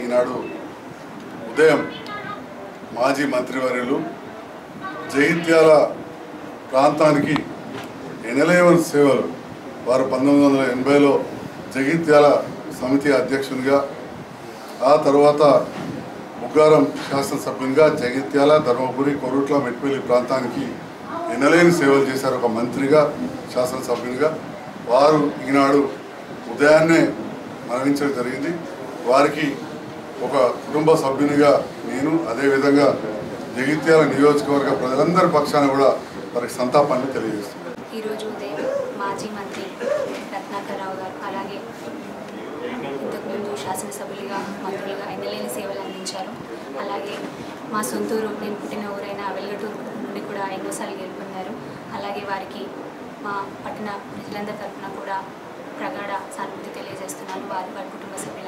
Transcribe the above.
ఈనాడు ఉదయం మాజీ మంత్రివర్యులు జగిత్యాల ప్రాంతానికి ఎనలేవన్ సేవలు వారు 1980లో జగిత్యాల సమితి అధ్యక్షునిగా, ఆ తర్వాత బుగ్గారం శాసనసభ్యునిగా జగిత్యాల, ధర్మపురి, కొరుట్ల, మెట్పల్లి ప్రాంతానికి ఎనలేని సేవలు చేశారు. ఒక మంత్రిగా, శాసనసభ్యునిగా వారు ఈనాడు ఉదయాన్నే మరణించడం జరిగింది. వారికి ఒక కుటుంబ సభ్యునిగా నేను, అదేవిధంగా జగిత్యాల నియోజకవర్గ ప్రజలందరి పక్షాన కూడా వారికి సంతాపాన్ని తెలియజేస్తున్నాను. ఈరోజు ఉదయం మాజీ మంత్రి రత్నాకర్ రావు గారు, అలాగే ఇంతకుముందు శాసనసభ్యులుగా, మంత్రులుగా ఎన్నలేని సేవలు అందించారు. అలాగే మా సొంతూరు, నేను పుట్టిన ఊరైన వెల్గటూరు నుండి కూడా ఎన్నోసార్లు గెలుపొందారు. అలాగే వారికి మా పట్టణ ప్రజలందరి తరఫున కూడా ప్రగాఢ సానుభూతి తెలియజేస్తున్నాను. వారి కుటుంబ సభ్యుల